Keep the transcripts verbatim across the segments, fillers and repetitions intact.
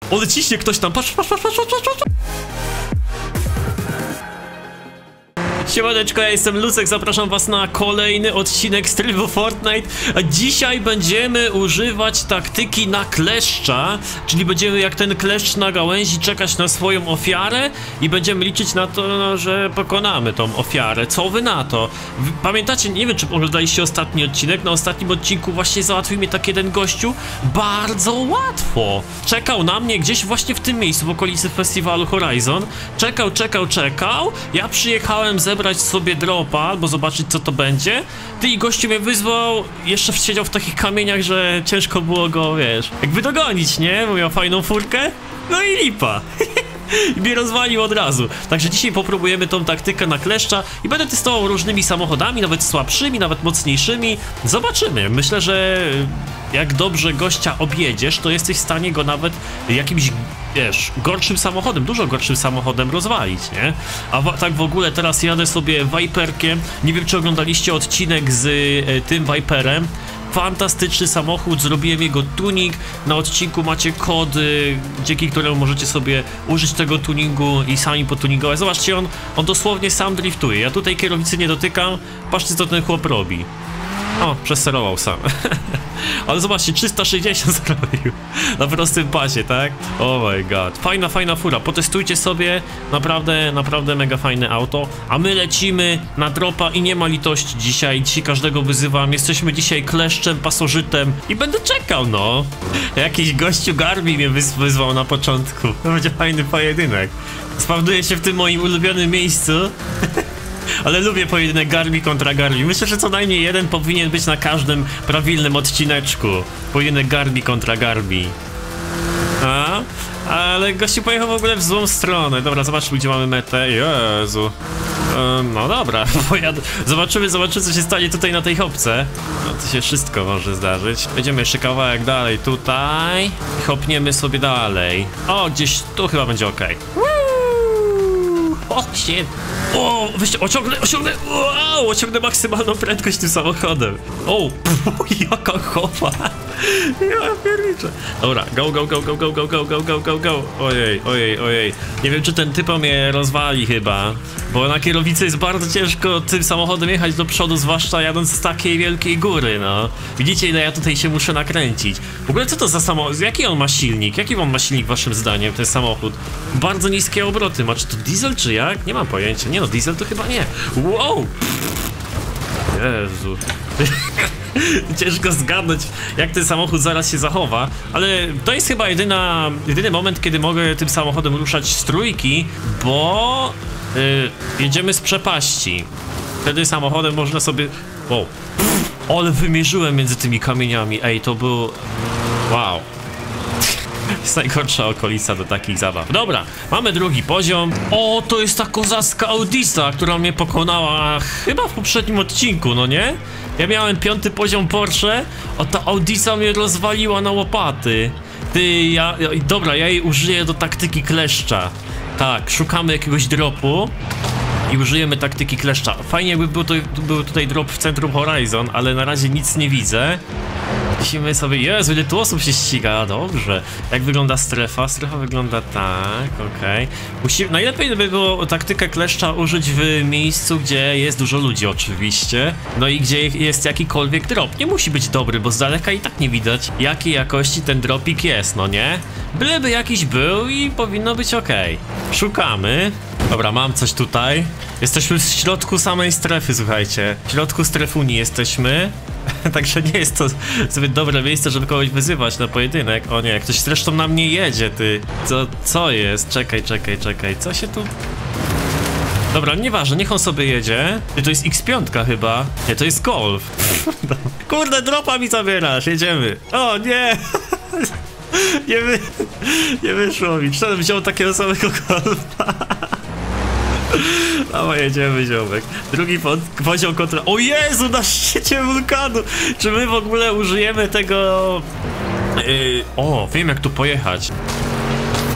Ale ciśnie ktoś tam, patrz, patrz, patrz, patrz, patrz, patrz. Siemaneczko, ja jestem Lucek, zapraszam was na kolejny odcinek z trybu Fortnite. A dzisiaj będziemy używać taktyki na kleszcza, czyli będziemy jak ten kleszcz na gałęzi czekać na swoją ofiarę i będziemy liczyć na to, no, że pokonamy tą ofiarę. Co wy na to? Pamiętacie, nie wiem czy oglądaliście ostatni odcinek, na ostatnim odcinku właśnie załatwił mnie tak jeden gościu bardzo łatwo. Czekał na mnie gdzieś właśnie w tym miejscu, w okolicy festiwalu Horizon. Czekał, czekał, czekał. Ja przyjechałem zebrać sobie dropa, albo zobaczyć co to będzie. Ty i gościu mnie wyzwał, jeszcze siedział w takich kamieniach, że ciężko było go, wiesz, jakby dogonić, nie? Bo miał fajną furkę. No i lipa. I mnie rozwalił od razu. Także dzisiaj popróbujemy tą taktykę na kleszcza i będę testował różnymi samochodami, nawet słabszymi, nawet mocniejszymi. Zobaczymy. Myślę, że jak dobrze gościa objedziesz, to jesteś w stanie go nawet jakimś, wiesz, gorszym samochodem, dużo gorszym samochodem rozwalić, nie? A w, tak w ogóle teraz jadę sobie Viperkiem. Nie wiem, czy oglądaliście odcinek z e, tym Viperem. Fantastyczny samochód, zrobiłem jego tuning. Na odcinku macie kody, dzięki któremu możecie sobie użyć tego tuningu i sami potuningować. Zobaczcie, on, on dosłownie sam driftuje. Ja tutaj kierownicy nie dotykam. Patrzcie, co ten chłop robi. O, przesterował sam. Ale zobaczcie, trzysta sześćdziesiąt zrobił na prostym pasie, tak? Oh my god. Fajna, fajna fura. Potestujcie sobie. Naprawdę, naprawdę mega fajne auto. A my lecimy na dropa i nie ma litości dzisiaj. Dzisiaj każdego wyzywam. Jesteśmy dzisiaj kleszczem, pasożytem i będę czekał, no. Jakiś gościu Garbi mnie wyz wyzwał na początku. To będzie fajny pojedynek. Spawnuję się w tym moim ulubionym miejscu. Ale lubię pojedynek Garbi kontra Garbi. Myślę, że co najmniej jeden powinien być na każdym prawilnym odcineczku. Pojedynek Garbi kontra Garbi. A? Ale gościu pojechał w ogóle w złą stronę. Dobra, zobaczmy, gdzie mamy metę. Jezu. Um, no dobra, pojad... zobaczymy, zobaczymy, co się stanie tutaj na tej hopce. No to się wszystko może zdarzyć. Będziemy jeszcze kawałek dalej tutaj. I hopniemy sobie dalej. O, gdzieś tu chyba będzie ok. O, shit. O, weźcie, osiągnę, osiągnę, wow, osiągnę maksymalną prędkość tym samochodem. O, pff, jaka chowa. Ja pierniczę. Dobra, go, go, go, go, go, go, go, go, go, go, go. Ojej, ojej, ojej. Nie wiem, czy ten typo mnie rozwali chyba, bo na kierownicy jest bardzo ciężko tym samochodem jechać do przodu, zwłaszcza jadąc z takiej wielkiej góry, no. Widzicie, ile ja tutaj się muszę nakręcić. W ogóle co to za samochód? Jaki on ma silnik? Jaki on ma silnik waszym zdaniem, ten samochód? Bardzo niskie obroty ma. Czy to diesel, czy jak? Nie mam pojęcia. Nie no, diesel to chyba nie. Wow! Jezu. Ciężko zgadnąć, jak ten samochód zaraz się zachowa, ale to jest chyba jedyna, jedyny moment, kiedy mogę tym samochodem ruszać z trójki, bo yy, jedziemy z przepaści. Wtedy samochodem można sobie... Wow. Ale wymierzyłem między tymi kamieniami. Ej, to był... Wow. To jest najgorsza okolica do takich zabaw. Dobra, mamy drugi poziom. O, to jest ta kozacka Audisa, która mnie pokonała chyba w poprzednim odcinku, no nie? Ja miałem piąty poziom Porsche, a ta Audisa mnie rozwaliła na łopaty. Ty, ja... ja dobra, ja jej użyję do taktyki kleszcza. Tak, szukamy jakiegoś dropu i użyjemy taktyki kleszcza. Fajnie jakby był, to, był tutaj drop w centrum Horizon, ale na razie nic nie widzę. Musimy sobie... Jezu, ile tu osób się ściga, dobrze. Jak wygląda strefa? Strefa wygląda tak, okej. Okay. Musimy... Najlepiej by było taktykę kleszcza użyć w miejscu, gdzie jest dużo ludzi oczywiście. No i gdzie jest jakikolwiek drop. Nie musi być dobry, bo z daleka i tak nie widać, jakiej jakości ten dropik jest, no nie? Byleby jakiś był i powinno być okej. Okay. Szukamy. Dobra, mam coś tutaj. Jesteśmy w środku samej strefy, słuchajcie. W środku strefuni jesteśmy. Także nie jest to zbyt dobre miejsce, żeby kogoś wyzywać na pojedynek. O nie, ktoś zresztą na mnie jedzie, ty. Co, co jest? Czekaj, czekaj, czekaj. Co się tu... Dobra, nieważne, niech on sobie jedzie. To jest X pięć chyba. Nie, to jest Golf. Kurde, dropa mi zabierasz, jedziemy. O nie! Nie, wy... nie wyszło mi. Czy wziął takiego samego Golfa? Dawaj, jedziemy, ziomek. Drugi poziom kontra... O Jezu, na szczycie wulkanu! Czy my w ogóle użyjemy tego... Yy... O, wiem jak tu pojechać.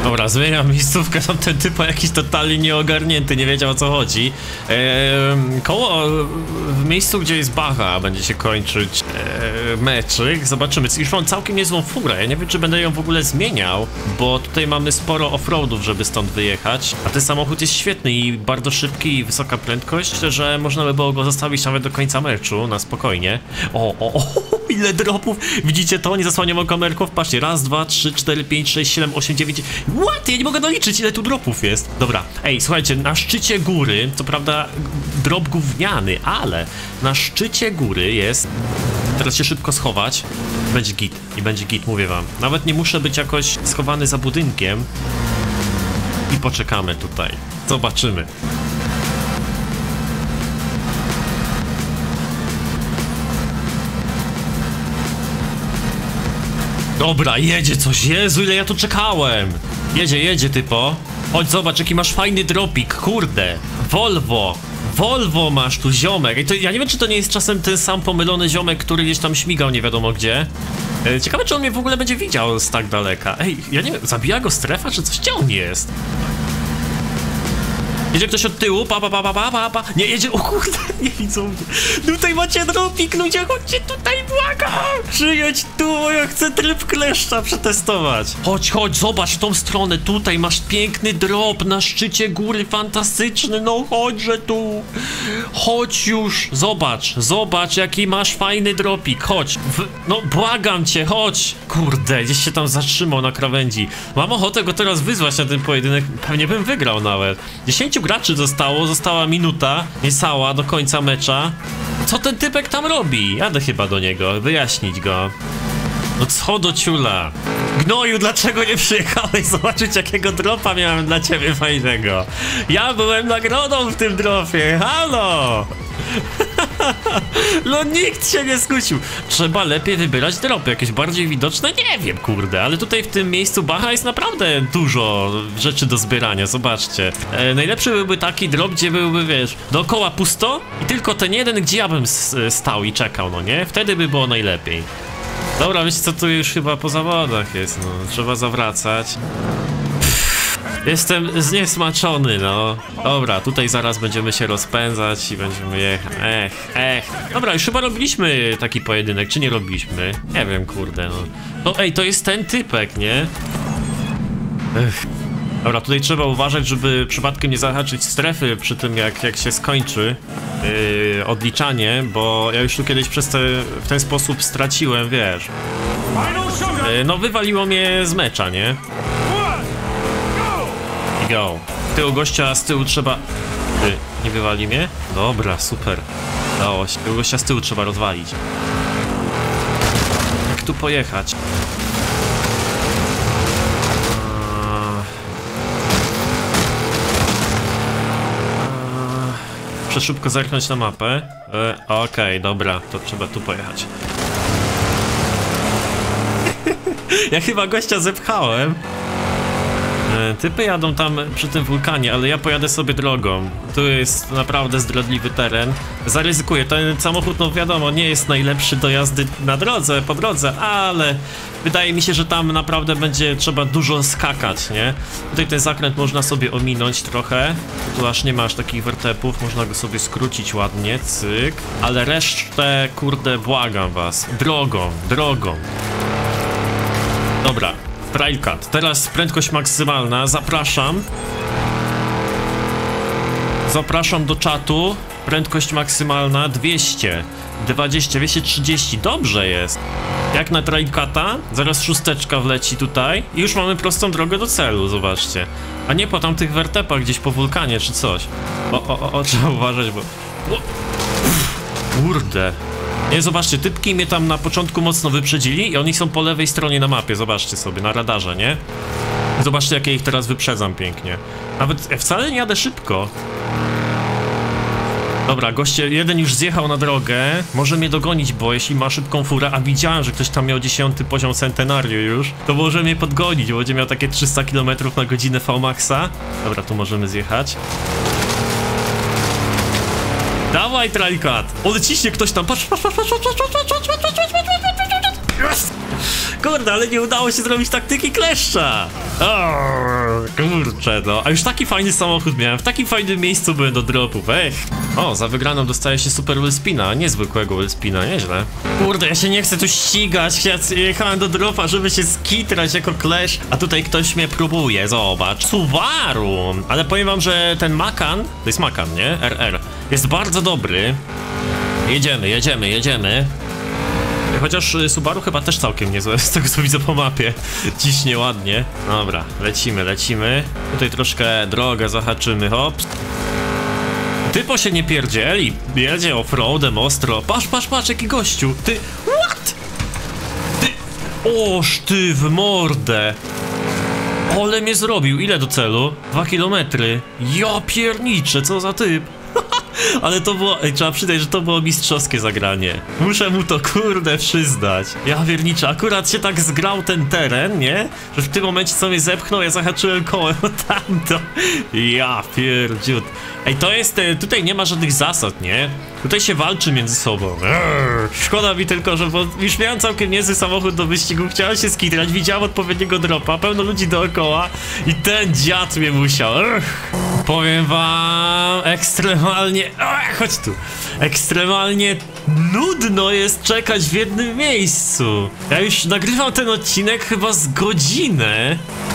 Dobra, zmieniam miejscówkę, tam ten typ jakiś totalnie nieogarnięty, nie wiedział o co chodzi. Eee, koło, w miejscu, gdzie jest bacha, będzie się kończyć eee, meczyk. Zobaczymy, już mam całkiem niezłą furę, ja nie wiem, czy będę ją w ogóle zmieniał, bo tutaj mamy sporo offroadów, żeby stąd wyjechać. A ten samochód jest świetny i bardzo szybki i wysoka prędkość, że można by było go zostawić nawet do końca meczu, na spokojnie. O, o, o, ile dropów! Widzicie to? Nie zasłaniam o kamerków. Patrzcie, raz, dwa, trzy, cztery, pięć, sześć, siedem, osiem, dziewięć. What? Ja nie mogę doliczyć, ile tu dropów jest. Dobra, ej, słuchajcie, na szczycie góry, co prawda drop gówniany, ale na szczycie góry jest... Teraz się szybko schować. Będzie git. I będzie git, mówię wam. Nawet nie muszę być jakoś schowany za budynkiem. I poczekamy tutaj. Zobaczymy. Dobra, jedzie coś. Jezu, ile ja tu czekałem. Jedzie, jedzie, typo. Chodź, zobacz, jaki masz fajny dropik, kurde. Volvo. Volvo masz tu, ziomek. I to, ja nie wiem, czy to nie jest czasem ten sam pomylony ziomek, który gdzieś tam śmigał nie wiadomo gdzie. E, ciekawe, czy on mnie w ogóle będzie widział z tak daleka. Ej, ja nie wiem, zabija go strefa, czy coś? Gdzie on jest? Jedzie ktoś od tyłu, pa, pa, pa, pa, pa, pa, pa. Nie, jedzie, o kurde, nie widzą mnie. Tutaj macie dropik, ludzie, chodźcie tutaj, błagam. Przyjedź tu, bo ja chcę tryb kleszcza przetestować. Chodź, chodź, zobacz w tą stronę, tutaj masz piękny drop na szczycie góry, fantastyczny, no chodźże tu. Chodź już, zobacz, zobacz, jaki masz fajny dropik, chodź. W, no, błagam cię, chodź. Kurde, gdzieś się tam zatrzymał na krawędzi. Mam ochotę go teraz wyzwać na ten pojedynek, pewnie bym wygrał nawet. dziesięciu graczy zostało, została minuta niecała do końca mecza. Co ten typek tam robi? Jadę chyba do niego, wyjaśnić go. No co do ciula? Gnoju, dlaczego nie przyjechałeś zobaczyć, jakiego dropa miałem dla ciebie fajnego? Ja byłem nagrodą w tym dropie, halo! No nikt się nie skusił. Trzeba lepiej wybierać dropy, jakieś bardziej widoczne? Nie wiem, kurde, ale tutaj w tym miejscu bacha jest naprawdę dużo rzeczy do zbierania, zobaczcie. E, najlepszy byłby taki drop, gdzie byłby, wiesz, dookoła pusto i tylko ten jeden, gdzie ja bym stał i czekał, no nie? Wtedy by było najlepiej. Dobra, wiecie co, tu już chyba po zawodach jest, no, trzeba zawracać. Jestem zniesmaczony, no. Dobra, tutaj zaraz będziemy się rozpędzać i będziemy jechać. Ech, ech. Dobra, już chyba robiliśmy taki pojedynek, czy nie robiliśmy? Nie wiem, kurde, no. No ej, to jest ten typek, nie? Ech. Dobra, tutaj trzeba uważać, żeby przypadkiem nie zahaczyć strefy przy tym, jak, jak się skończy yy, odliczanie, bo ja już tu kiedyś przez te, w ten sposób straciłem, wiesz. Yy, no, wywaliło mnie z mecza, nie? I go. Tyłu gościa z tyłu trzeba... Ty, nie wywali mnie? Dobra, super. Dało się. Tyłu gościa z tyłu trzeba rozwalić. Jak tu pojechać? Muszę szybko zerknąć na mapę. E, Okej, okay, dobra, to trzeba tu pojechać. Ja chyba gościa zepchałem. E, typy jadą tam przy tym wulkanie, ale ja pojadę sobie drogą. Tu jest naprawdę zdradliwy teren. Zaryzykuję, ten samochód, no wiadomo, nie jest najlepszy do jazdy na drodze, po drodze, ale wydaje mi się, że tam naprawdę będzie trzeba dużo skakać, nie? Tutaj ten zakręt można sobie ominąć trochę. Tu aż nie ma aż takich wertepów, można go sobie skrócić ładnie, cyk. Ale resztę, kurde, błagam was, drogą, drogą. Dobra, trailcut. Teraz prędkość maksymalna, zapraszam. Zapraszam do czatu. Prędkość maksymalna dwieście dwadzieścia, dwieście trzydzieści, dobrze jest. Jak na trailcuta, zaraz szósteczka wleci tutaj i już mamy prostą drogę do celu, zobaczcie. A nie po tamtych wertepach gdzieś po wulkanie czy coś. O, o, o, o trzeba uważać, bo... O. Kurde. Nie, zobaczcie, typki mnie tam na początku mocno wyprzedzili i oni są po lewej stronie na mapie, zobaczcie sobie, na radarze, nie? Zobaczcie, jak ja ich teraz wyprzedzam pięknie. Nawet ja wcale nie jadę szybko. Dobra, goście, jeden już zjechał na drogę, może mnie dogonić, bo jeśli ma szybką furę, a widziałem, że ktoś tam miał dziesiąty poziom centenariu już, to może mnie podgonić, bo będzie miał takie trzysta kilometrów na godzinę V-Maxa. Dobra, tu możemy zjechać. Dawaj, trailcut! O, ciśnie ktoś tam, patrz, patrz, patrz, patrz, patrz, patrz, patrz, patrz, patrz, patrz, patrz, patrz, patrz, patrz, patrz. Kurde, ale nie udało się zrobić taktyki kleszcza. O, kurczę, no. A już taki fajny samochód miałem, w takim fajnym miejscu byłem do dropów, ech. O, za wygraną dostaje się super wellspina, niezwykłego wellspina, nieźle. Kurde, ja się nie chcę tu ścigać, ja jechałem do dropa, żeby się skitrać jako klesz, a tutaj ktoś mnie próbuje, zobacz. Subaru! Ale powiem wam, że ten Macan, to jest Macan, nie? R R, jest bardzo dobry. Jedziemy, jedziemy, jedziemy. Chociaż Subaru chyba też całkiem niezłe, z tego co widzę po mapie. Ciśnie ładnie. Dobra, lecimy, lecimy. Tutaj troszkę drogę zahaczymy, hop. Typo się nie pierdzieli, jedzie offroadem ostro. Patrz, patrz, patrz, jaki gościu. Ty, what? Ty, oż ty w mordę. Ole mnie zrobił, ile do celu? Dwa kilometry. Ja pierniczę, co za typ. Ale to było, ej, trzeba przyznać, że to było mistrzowskie zagranie. Muszę mu to kurde przyznać. Ja pierniczę, akurat się tak zgrał ten teren, nie? Że w tym momencie co mnie zepchnął, ja zahaczyłem kołem o tamto. Ja pierdziut. Ej, to jest, tutaj nie ma żadnych zasad, nie? Tutaj się walczy między sobą. Eee, szkoda mi tylko, że bo już miałem całkiem niezły samochód do wyścigu, chciałem się skitrać, widziałem odpowiedniego dropa, pełno ludzi dookoła i ten dziad mnie musiał. Ech. Powiem wam, ekstremalnie, ech, chodź tu, ekstremalnie nudno jest czekać w jednym miejscu. Ja już nagrywam ten odcinek chyba z godzinę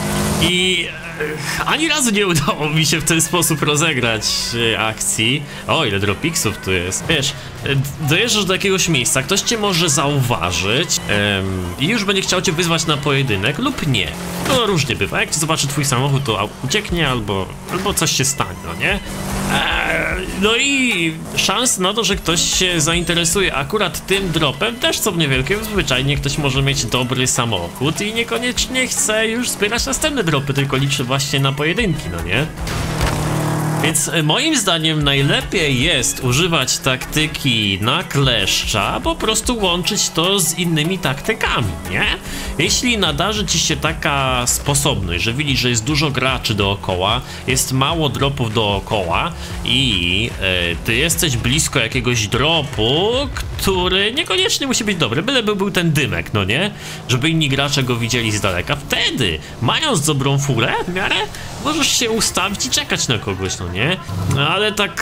i ani razu nie udało mi się w ten sposób rozegrać e, akcji. O, ile dropixów tu jest. Wiesz, e, dojeżdżasz do jakiegoś miejsca, ktoś cię może zauważyć em, i już będzie chciał cię wyzwać na pojedynek lub nie. No różnie bywa, jak zobaczy twój samochód, to ucieknie albo, albo coś się stanie, no nie? E, no i szans na to, że ktoś się zainteresuje akurat tym dropem też są niewielkie. Zwyczajnie ktoś może mieć dobry samochód i niekoniecznie chce już zbierać następne dropy, tylko liczy właśnie na pojedynki, no nie? Więc moim zdaniem najlepiej jest używać taktyki na kleszcza, po prostu łączyć to z innymi taktykami, nie? Jeśli nadarzy ci się taka sposobność, że widzisz, że jest dużo graczy dookoła, jest mało dropów dookoła i e, ty jesteś blisko jakiegoś dropu, który niekoniecznie musi być dobry, byleby był ten dymek, no nie? Żeby inni gracze go widzieli z daleka. Wtedy, mając dobrą furę w miarę, możesz się ustawić i czekać na kogoś, no nie? No ale tak...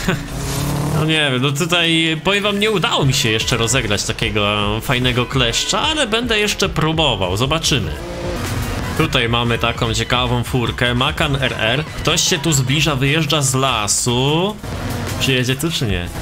No nie wiem, no tutaj powiem wam, nie udało mi się jeszcze rozegrać takiego fajnego kleszcza, ale będę jeszcze próbował, zobaczymy. Tutaj mamy taką ciekawą furkę, Macan R R. Ktoś się tu zbliża, wyjeżdża z lasu. Przyjedzie tu czy nie?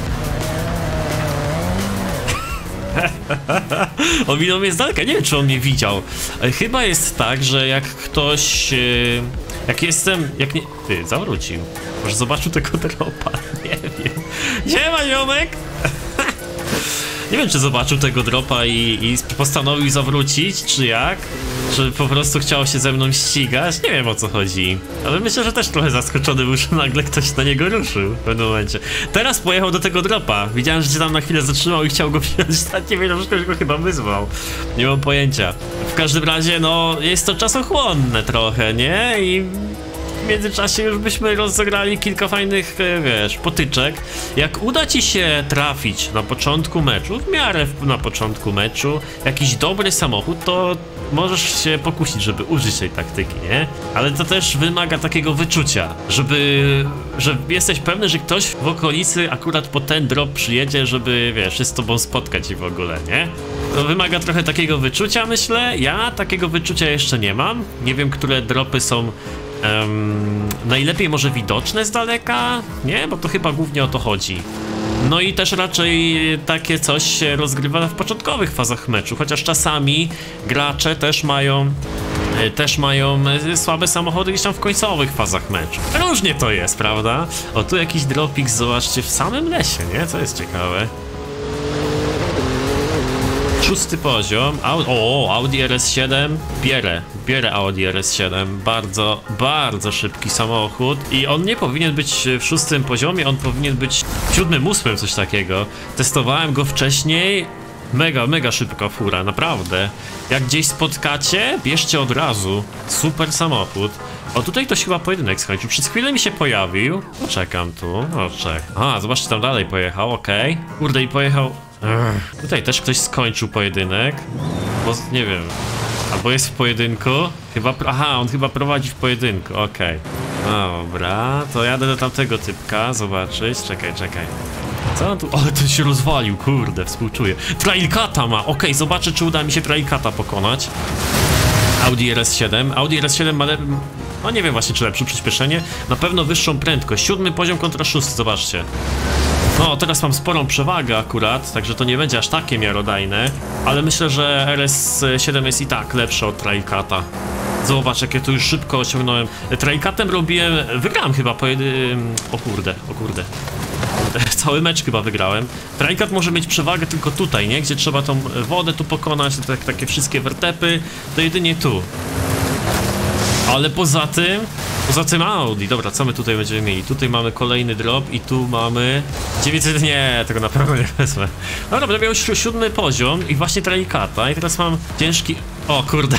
On minął mnie z daleka, nie wiem czy on mnie widział. Chyba jest tak, że jak ktoś... Jak jestem... Jak nie... Ty, zawrócił. Może zobaczył tego dropa, nie wiem. Gdzie ma ziomek? Nie wiem czy zobaczył tego dropa i, i postanowił zawrócić, czy jak? Czy po prostu chciał się ze mną ścigać? Nie wiem o co chodzi. Ale myślę, że też trochę zaskoczony był, że nagle ktoś na niego ruszył w pewnym momencie. Teraz pojechał do tego dropa. Widziałem, że się tam na chwilę zatrzymał i chciał go wziąć. Tak nie wiem, że ktoś go chyba wyzwał. Nie mam pojęcia. W każdym razie, no, jest to czasochłonne trochę, nie? I... w międzyczasie już byśmy rozegrali kilka fajnych, wiesz, potyczek. Jak uda ci się trafić na początku meczu, w miarę na początku meczu, jakiś dobry samochód, to możesz się pokusić, żeby użyć tej taktyki, nie? Ale to też wymaga takiego wyczucia, żeby... że jesteś pewny, że ktoś w okolicy akurat po ten drop przyjedzie, żeby, wiesz, się z tobą spotkać i w ogóle, nie? To wymaga trochę takiego wyczucia, myślę. Ja takiego wyczucia jeszcze nie mam. Nie wiem, które dropy są Um, najlepiej może widoczne z daleka? Nie? Bo to chyba głównie o to chodzi. No i też raczej takie coś się rozgrywa w początkowych fazach meczu, chociaż czasami gracze też mają też mają słabe samochody gdzieś tam w końcowych fazach meczu. Różnie to jest, prawda? O, tu jakiś dropix, zobaczcie, w samym lesie, nie? Co jest ciekawe. Szósty poziom, Audi, o, Audi R S siedem, bierę, bierę Audi R S siedem, bardzo, bardzo szybki samochód i on nie powinien być w szóstym poziomie, on powinien być w siódmym, ósmym, coś takiego. Testowałem go wcześniej, mega, mega szybka fura, naprawdę. Jak gdzieś spotkacie, bierzcie od razu, super samochód. O, tutaj to się chyba pojedynek skończył, przez chwilę mi się pojawił, czekam tu, o, czek. A, zobaczcie, tam dalej pojechał, okej. Okay. Kurde, i pojechał... Ech. Tutaj też ktoś skończył pojedynek, bo nie wiem, albo jest w pojedynku, chyba, aha, on chyba prowadzi w pojedynku, okej. Okay. Dobra, to jadę do tamtego typka, zobaczyć, czekaj, czekaj. Co on tu? Ale ten się rozwalił, kurde, współczuję. Trailcata ma, okej, okay, zobaczę, czy uda mi się Trailcata pokonać. Audi R S siedem. Audi R S siedem ma, no nie wiem właśnie, czy lepsze przyspieszenie. Na pewno wyższą prędkość. Siódmy poziom kontra szósty, zobaczcie. No, teraz mam sporą przewagę akurat, także to nie będzie aż takie miarodajne. Ale myślę, że R S siedem jest i tak lepsze od Trailcata. Zobacz, jak ja tu już szybko osiągnąłem. Trailcatem robiłem, wygrałem chyba po jedy... O kurde, o kurde. Cały mecz chyba wygrałem. Trailcat może mieć przewagę tylko tutaj, nie? Gdzie trzeba tą wodę tu pokonać, tak, takie wszystkie wertepy, to jedynie tu. Ale poza tym, poza tym Audi, dobra, co my tutaj będziemy mieli? Tutaj mamy kolejny drop i tu mamy dziewięćset, nie, tego na pewno nie wezmę. Dobra, będę miał siódmy poziom i właśnie Trailcata i teraz mam ciężki, o kurde.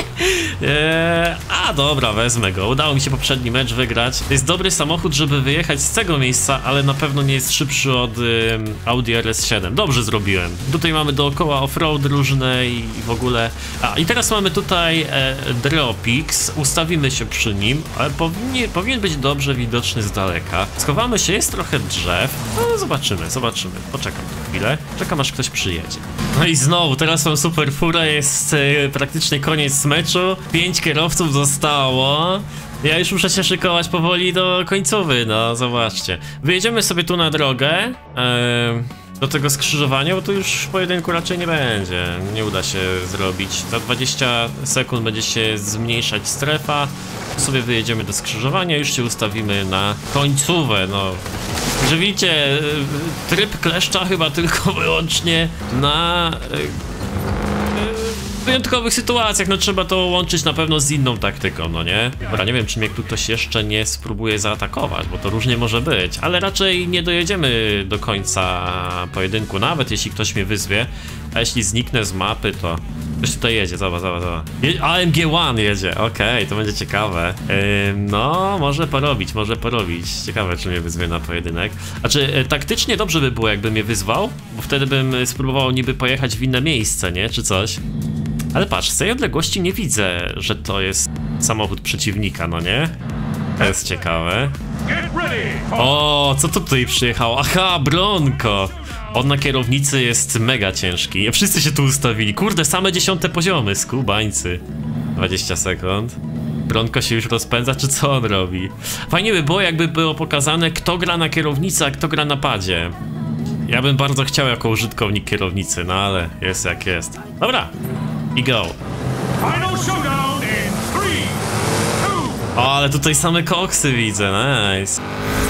Eee, a dobra, wezmę go. Udało mi się poprzedni mecz wygrać. To jest dobry samochód, żeby wyjechać z tego miejsca, ale na pewno nie jest szybszy od y, Audi R S siedem. Dobrze zrobiłem. Tutaj mamy dookoła offroad różne i w ogóle... A, i teraz mamy tutaj e, Dropix. Ustawimy się przy nim, ale powinien, powinien być dobrze widoczny z daleka. Schowamy się, jest trochę drzew. No, zobaczymy, zobaczymy. Poczekam chwilę. Czekam, aż ktoś przyjedzie. No i znowu, teraz mam super furę, jest e, praktycznie koniec meczu. Pięć kierowców zostało. Ja już muszę się szykować powoli do końcowy, no zobaczcie. Wyjedziemy sobie tu na drogę e, do tego skrzyżowania, bo tu już pojedynku raczej nie będzie. Nie uda się zrobić. Za dwadzieścia sekund będzie się zmniejszać strefa. Sobie wyjedziemy do skrzyżowania, już się ustawimy na końcówę, no. Że widzicie, tryb kleszcza chyba tylko wyłącznie na... W wyjątkowych sytuacjach, no trzeba to łączyć na pewno z inną taktyką, no nie? Dobra, nie wiem, czy mnie tu ktoś jeszcze nie spróbuje zaatakować, bo to różnie może być, ale raczej nie dojedziemy do końca pojedynku, nawet jeśli ktoś mnie wyzwie, a jeśli zniknę z mapy, to ktoś tutaj jedzie, zobacz, zobacz, zobacz. A M G jeden jedzie, okej, okay, to będzie ciekawe. Yy, no, może porobić, może porobić. Ciekawe, czy mnie wyzwie na pojedynek. Znaczy, yy, taktycznie dobrze by było, jakby mnie wyzwał, bo wtedy bym spróbował niby pojechać w inne miejsce, nie? Czy coś. Ale patrz, z tej odległości nie widzę, że to jest samochód przeciwnika, no nie? To jest ciekawe. O, co to tutaj przyjechało? Aha, Bronco! On na kierownicy jest mega ciężki. Wszyscy się tu ustawili. Kurde, same dziesiąte poziomy, skubańcy. dwadzieścia sekund. Bronco się już rozpędza, czy co on robi? Fajnie by było, jakby było pokazane, kto gra na kierownicy, a kto gra na padzie. Ja bym bardzo chciał jako użytkownik kierownicy, no ale jest jak jest. Dobra, i go. O, ale tutaj same koksy widzę, nice.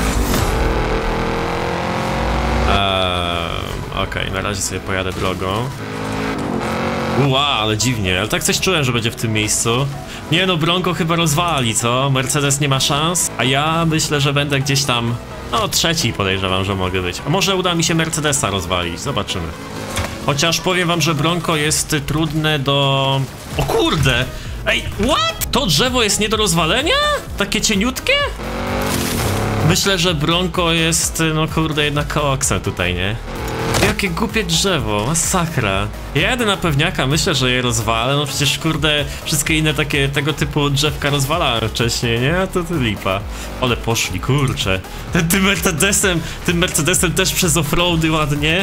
Eee, Okej, okay, na razie sobie pojadę drogą. Ua, ale dziwnie, ale tak coś czułem, że będzie w tym miejscu. Nie no, Bronco chyba rozwali, co? Mercedes nie ma szans, a ja myślę, że będę gdzieś tam... No, trzeci podejrzewam, że mogę być. A może uda mi się Mercedesa rozwalić, zobaczymy. Chociaż powiem wam, że Bronco jest trudne do... O kurde! Ej, what? To drzewo jest nie do rozwalenia? Takie cieniutkie? Myślę, że Bronco jest, no kurde, jednak koksem tutaj, nie? Jakie głupie drzewo, masakra. Ja jadę na pewniaka, myślę, że je rozwalę, no przecież kurde, wszystkie inne takie tego typu drzewka rozwalałem wcześniej, nie? A to to lipa. Ale poszli, kurcze. Ten, tym Mercedesem, tym Mercedesem też przez offroady ładnie.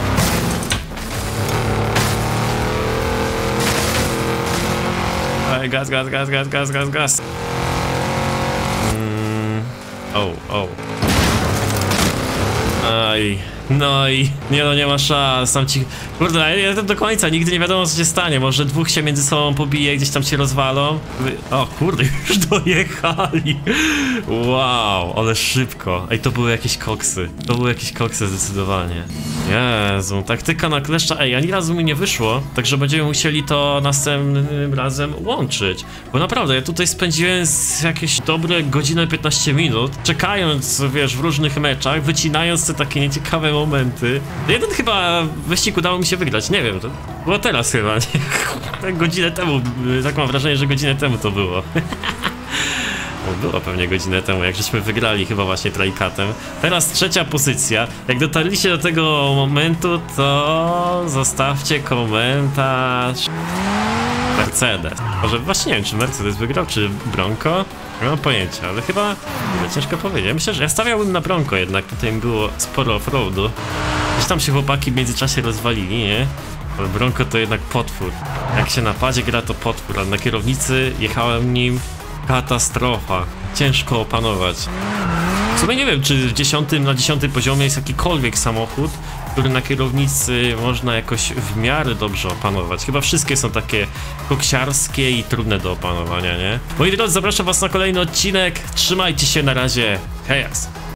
Ej, gaz, gaz, gaz, gaz, gaz, gaz, gaz. Mm. O, o. Aj. No i nie no, nie ma szans, tam ci... Kurde, ja jestem do końca, nigdy nie wiadomo co się stanie, może dwóch się między sobą pobije, gdzieś tam się rozwalą. O kurde, już dojechali. Wow, ale szybko. Ej, to były jakieś koksy, to były jakieś koksy zdecydowanie. Jezu, taktyka na kleszcza, ej, ani razu mi nie wyszło, także będziemy musieli to następnym razem łączyć. Bo naprawdę, ja tutaj spędziłem z jakieś dobre godzinę piętnaście minut, czekając, wiesz, w różnych meczach, wycinając te takie nieciekawe momenty. Jeden chyba wyścig udało mi się wygrać, nie wiem, to było teraz chyba, nie? Tak godzinę temu, tak mam wrażenie, że godzinę temu to było. O, było pewnie godzinę temu, jak żeśmy wygrali chyba właśnie trykatem. Teraz trzecia pozycja. Jak dotarliście do tego momentu, to zostawcie komentarz. Mercedes. Może właśnie nie wiem, czy Mercedes wygrał, czy Bronco? Nie mam pojęcia, ale chyba nie ciężko powiedzieć. Myślę, że ja stawiałbym na Bronco jednak, tutaj było sporo offroadu. Gdzieś tam się chłopaki w międzyczasie rozwalili, nie? Ale Bronco to jednak potwór. Jak się na padzie gra, to potwór, ale na kierownicy jechałem nim katastrofa. Ciężko opanować. W sumie nie wiem, czy w dziesiątym, na dziesiątym poziomie jest jakikolwiek samochód, który na kierownicy można jakoś w miarę dobrze opanować. Chyba wszystkie są takie koksiarskie i trudne do opanowania, nie? Moi drodzy, zapraszam was na kolejny odcinek. Trzymajcie się, na razie. Hejas!